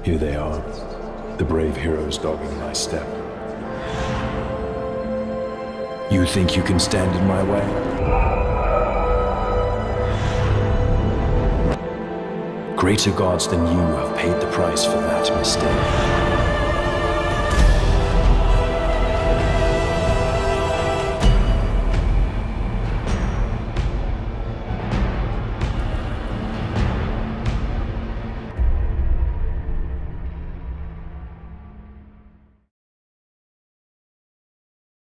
Here they are, the brave heroes dogging my step. You think you can stand in my way? Greater gods than you have paid the price for that mistake.